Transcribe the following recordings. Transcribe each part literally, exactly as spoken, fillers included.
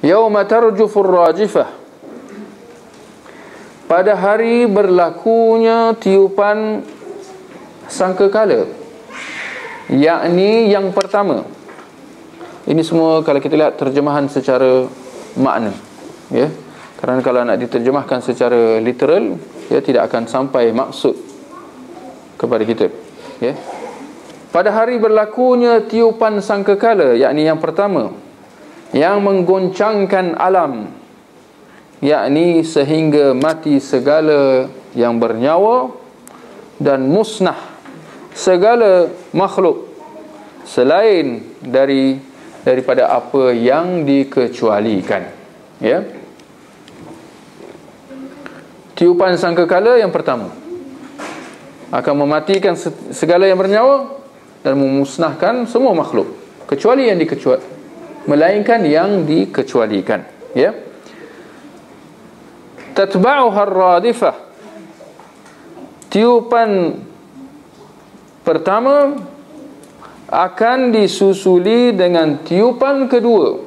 Yauma tarjufur rajifah, pada hari berlakunya tiupan sangkakala, yakni yang pertama. Ini semua kalau kita lihat terjemahan secara makna, ya. Kerana kalau nak diterjemahkan secara literal, ya, tidak akan sampai maksud kepada kita, ya. Pada hari berlakunya tiupan sangkakala, yakni yang pertama, yang menggoncangkan alam, yakni sehingga mati segala yang bernyawa dan musnah segala makhluk selain dari daripada apa yang dikecualikan, ya. Tiupan sangkakala yang pertama akan mematikan segala yang bernyawa dan memusnahkan semua makhluk kecuali yang dikecuali, melainkan yang dikecualikan, ya. Tatba'uha ar-radifah, tiupan pertama akan disusuli dengan tiupan kedua,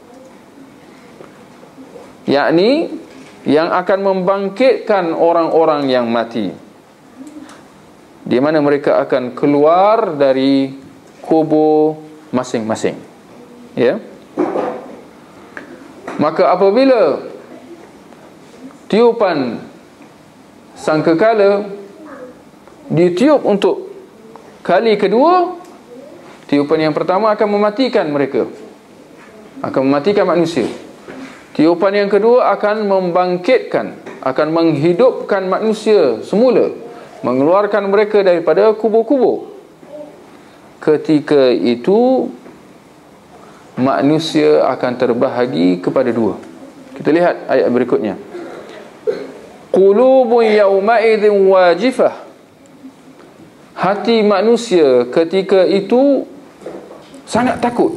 yakni yang akan membangkitkan orang-orang yang mati, di mana mereka akan keluar dari kubur masing-masing, ya. Maka apabila tiupan sangkakala ditiup untuk kali kedua, tiupan yang pertama akan mematikan mereka, akan mematikan manusia. Tiupan yang kedua akan membangkitkan, akan menghidupkan manusia semula, mengeluarkan mereka daripada kubur-kubur. Ketika itu manusia akan terbahagi kepada dua. Kita lihat ayat berikutnya. Qulubun yawma'idhin wajifah, hati manusia ketika itu sangat takut.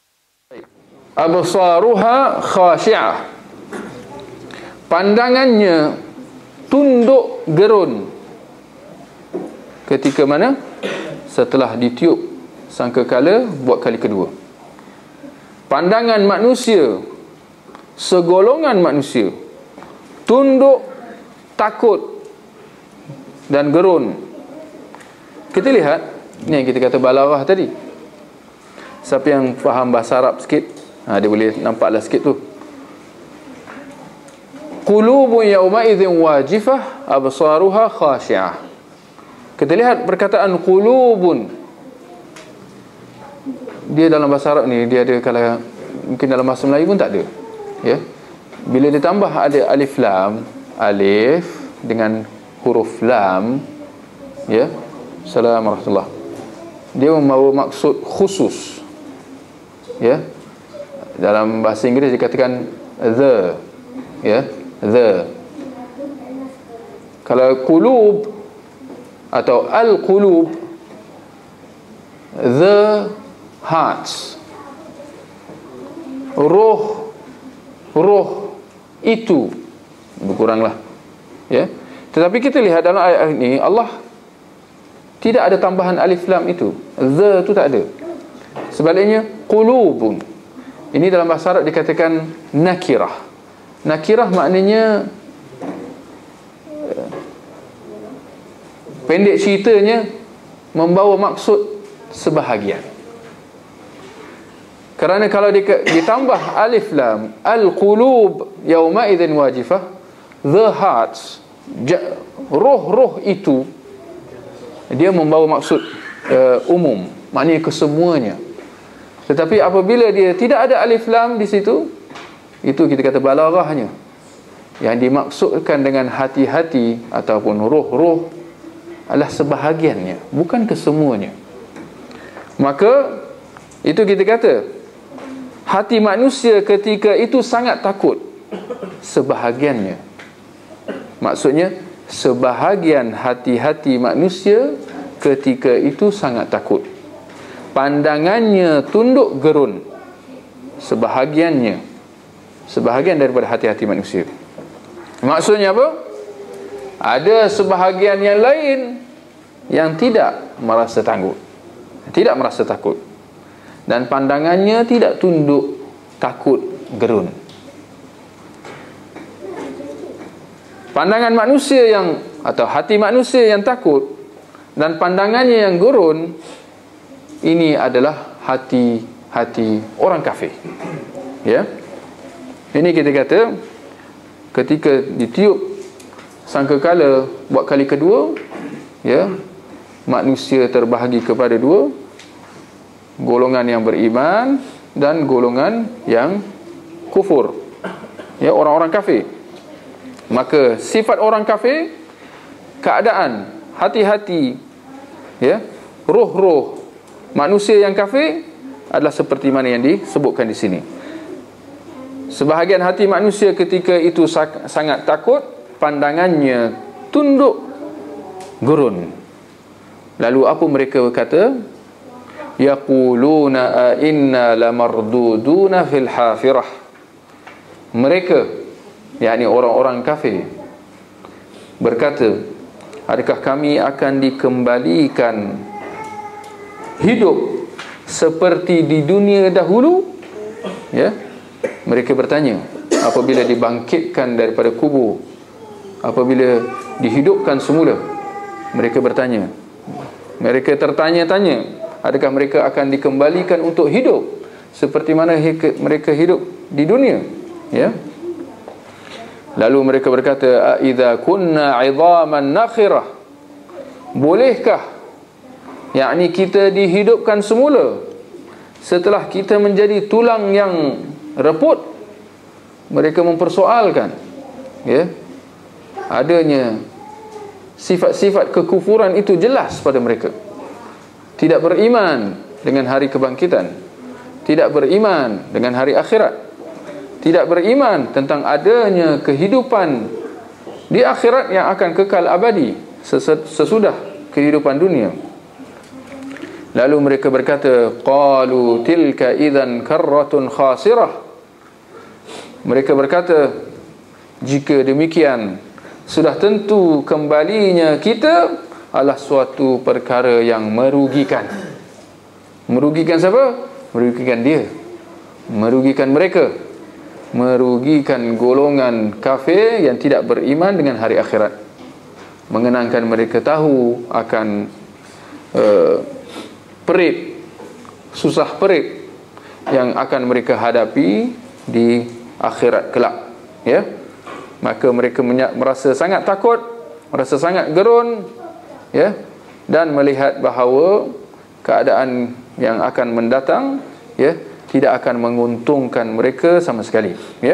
Absaruha khashi'ah, pandangannya tunduk gerun. Ketika mana? Setelah ditiup sangkakala buat kali kedua. Pandangan manusia, segolongan manusia, tunduk, takut dan gerun. Kita lihat, ni yang kita kata balaghah tadi. Siapa yang faham bahasa Arab sikit, ha, dia boleh nampaklah sikit tu. Qulubun yawma'idhin wajifah absaruha khashi'ah. Kita lihat perkataan qulubun, dia dalam bahasa Arab ni dia ada, kalau mungkin dalam bahasa Melayu pun tak ada, ya. Bila ditambah ada alif lam, alif dengan huruf lam, ya, Assalamualaikum warahmatullahi, dia membawa maksud khusus, ya. Dalam bahasa Inggeris dikatakan the, ya, the. Kalau qulub atau al-qulub, the hearts, roh, roh itu berkuranglah, ya. Tetapi kita lihat dalam ayat ini Allah tidak ada tambahan alif lam itu, the itu tak ada. Sebaliknya qulubun, ini dalam bahasa Arab dikatakan nakirah. Nakirah maknanya, pendek ceritanya, membawa maksud sebahagian. Kerana kalau ditambah alif lam, al-qulub yawma'idhin wajifah, the hearts, roh-roh itu, dia membawa maksud uh, umum, maknanya kesemuanya. Tetapi apabila dia tidak ada alif lam di situ, itu kita kata balaghahnya. Yang dimaksudkan dengan hati-hati ataupun roh-roh adalah sebahagiannya, bukan kesemuanya. Maka itu kita kata hati manusia ketika itu sangat takut, sebahagiannya. Maksudnya sebahagian hati-hati manusia ketika itu sangat takut, pandangannya tunduk gerun, sebahagiannya, sebahagian daripada hati-hati manusia. Maksudnya apa? Ada sebahagian yang lain yang tidak merasa takut, tidak merasa takut, dan pandangannya tidak tunduk takut gerun. Pandangan manusia yang, atau hati manusia yang takut dan pandangannya yang gurun, ini adalah hati-hati orang kafir. Ya. Ini kita kata ketika ditiup sangkakala buat kali kedua, ya, manusia terbahagi kepada dua, golongan yang beriman dan golongan yang kufur, ya, orang-orang kafir. Maka sifat orang kafir, keadaan hati-hati, ya, roh-roh manusia yang kafir adalah seperti mana yang disebutkan di sini. Sebahagian hati manusia ketika itu sangat takut, pandangannya tunduk gurun. Lalu apa mereka berkata? Yaquluna a inna lamarduduna fil hafirah. Mereka, yakni orang-orang kafir, berkata, adakah kami akan dikembalikan hidup seperti di dunia dahulu? Ya, mereka bertanya apabila dibangkitkan daripada kubur, apabila dihidupkan semula, mereka bertanya, mereka tertanya-tanya, adakah mereka akan dikembalikan untuk hidup seperti mana mereka hidup di dunia? Ya. Lalu mereka berkata, "Aidza kunna 'idhaman nakhirah." Bolehkah, yakni kita dihidupkan semula setelah kita menjadi tulang yang reput? Mereka mempersoalkan, ya, adanya sifat-sifat kekufuran itu jelas pada mereka. Tidak beriman dengan hari kebangkitan, tidak beriman dengan hari akhirat, tidak beriman tentang adanya kehidupan di akhirat yang akan kekal abadi sesudah kehidupan dunia. Lalu mereka berkata, qalu tilka idzan karratun khasirah. Mereka berkata, jika demikian, sudah tentu kembalinya kita adalah suatu perkara yang merugikan. Merugikan siapa? Merugikan dia, merugikan mereka, merugikan golongan kafir yang tidak beriman dengan hari akhirat, mengenangkan mereka tahu akan uh, perit, susah perit yang akan mereka hadapi di akhirat kelak. Ya, maka mereka merasa sangat takut, merasa sangat gerun, ya, dan melihat bahawa keadaan yang akan mendatang, ya, tidak akan menguntungkan mereka sama sekali. Ya.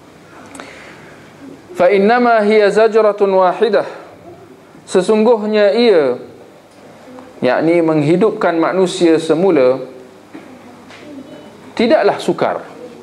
Fa innama hiya zajratun wahidah. Sesungguhnya ia, yakni menghidupkan manusia semula, tidaklah sukar.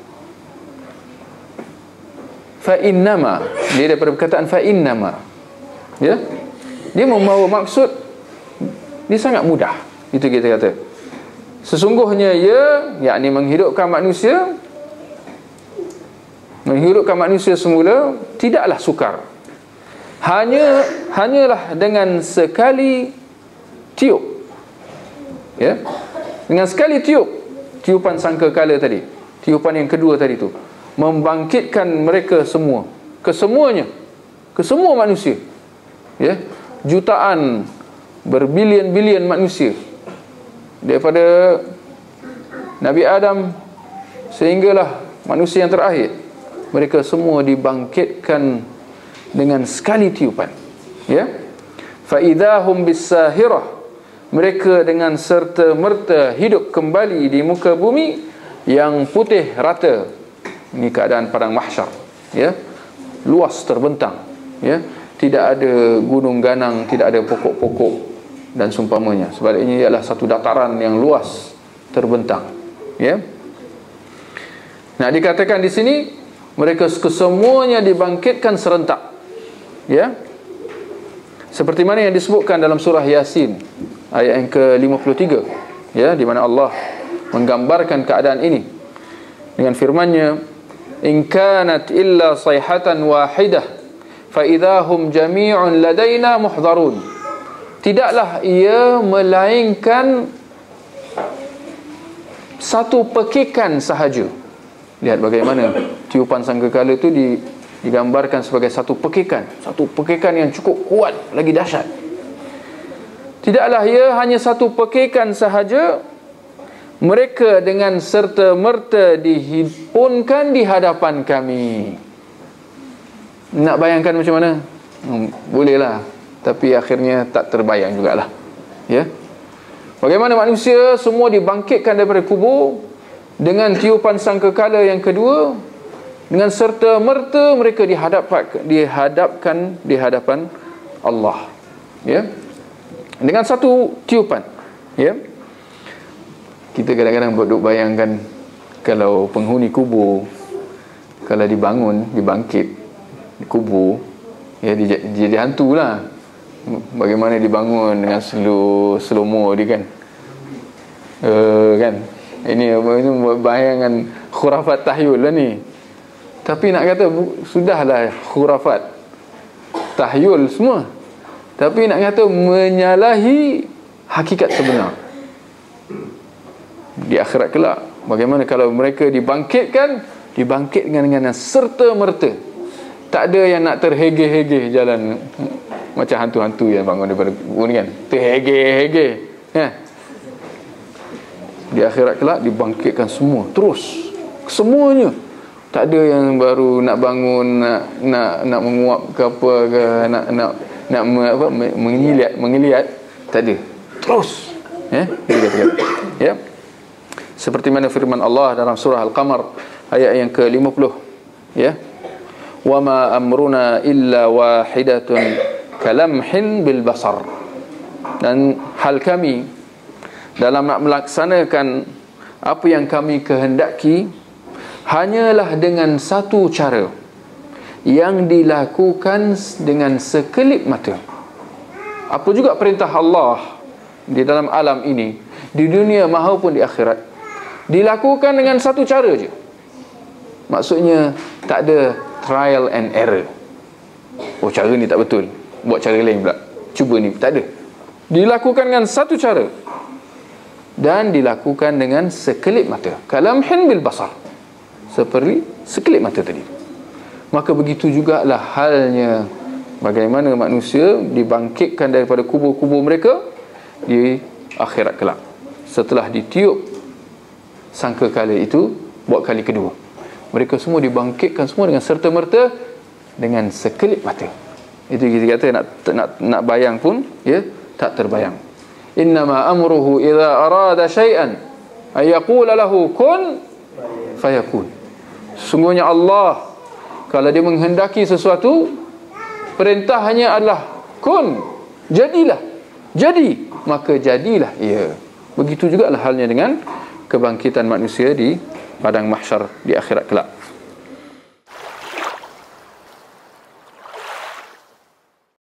Fa innama, dia daripada perkataan fa innama, ya, dia membawa maksud, dia sangat mudah. Itu kita kata, sesungguhnya ia, yakni menghidupkan manusia, menghidupkan manusia semula tidaklah sukar. Hanya hanyalah dengan sekali tiup, ya, dengan sekali tiup, tiupan sangkakala tadi, tiupan yang kedua tadi tu, membangkitkan mereka semua, kesemuanya, kesemua manusia, ya, jutaan, berbilion-bilion manusia, daripada Nabi Adam sehinggalah manusia yang terakhir, mereka semua dibangkitkan dengan sekali tiupan. Ya, fa idahum bisahirah, mereka dengan serta merta hidup kembali di muka bumi yang putih rata. Ini keadaan padang mahsyar, ya, luas terbentang, ya, tidak ada gunung ganang, tidak ada pokok-pokok dan seumpamanya. Sebaliknya ialah satu dataran yang luas terbentang. Ya. Nah, dikatakan di sini mereka kesemuanya dibangkitkan serentak. Ya. Seperti mana yang disebutkan dalam surah Yasin ayat yang ke lima puluh tiga, ya, di mana Allah menggambarkan keadaan ini dengan firman-Nya, in kanat illa sayhatan wahidah fa idahum jami'un ladaina muhdharun. Tidaklah ia melainkan satu pekikan sahaja. Lihat bagaimana tiupan sangkakala itu di, digambarkan sebagai satu pekikan, satu pekikan yang cukup kuat, lagi dahsyat. Tidaklah ia hanya satu pekikan sahaja, mereka dengan serta-merta dihimpunkan di hadapan kami. Nak bayangkan macam mana? Hmm, bolehlah, tapi akhirnya tak terbayang jugalah. Ya. Bagaimana manusia semua dibangkitkan daripada kubur dengan tiupan sangkakala yang kedua, dengan serta-merta mereka dihadapkan dihadapkan di hadapan Allah. Ya. Dengan satu tiupan. Ya. Kita kadang-kadang duk bayangkan kalau penghuni kubur, kalau dibangun, dibangkit di kubur, ya dia jadi hantu lah. Bagaimana dibangun dengan slow slow-mo dia kan. Uh, kan. Ini itu bayangan khurafat tahyul lah ni. Tapi nak kata sudahlah khurafat tahyul semua. Tapi nak kata menyalahi hakikat sebenar. Di akhirat kelak, bagaimana kalau mereka dibangkitkan, dibangkitkan dengan serta-merta. Tak ada yang nak terhege-hege jalan macam hantu-hantu yang bangun daripada kubur kan, terhege-hege ya. Di akhirat kelak dibangkitkan semua terus, semuanya. Tak ada yang baru nak bangun, nak nak nak menguap ke apa ke, nak nak nak apa mengeliat mengeliat, tak ada, terus ya. Dia kata ya. Seperti mana firman Allah dalam surah Al-Qamar ayat yang ke lima puluh, ya. Wa ma amruna illa wahidatun kalamhin bil basar. Dan hal kami dalam nak melaksanakan apa yang kami kehendaki hanyalah dengan satu cara yang dilakukan dengan sekelip mata. Apa juga perintah Allah di dalam alam ini, di dunia maupun di akhirat, dilakukan dengan satu cara je. Maksudnya tak ada trial and error. Oh, cara ni tak betul, buat cara lain pula, cuba ni, tak ada. Dilakukan dengan satu cara dan dilakukan dengan sekelip mata. Kalamhin bil basar, seperti sekelip mata tadi. Maka begitu jugalah halnya bagaimana manusia dibangkitkan daripada kubur-kubur mereka di akhirat kelak, setelah ditiup sangkakala itu buat kali kedua. Mereka semua dibangkitkan semua dengan serta-merta, dengan sekelip mata. Itu kita kata nak nak nak bayang pun ya tak terbayang. Innama amruhu idza arada syai'an ay yaqula lahu kun fayakun. Sungguhnya Allah kalau dia menghendaki sesuatu, perintahnya adalah kun, jadilah. Jadi, maka jadilah ia. Begitu juga lah halnya dengan kebangkitan manusia di padang mahsyar di akhirat kelak.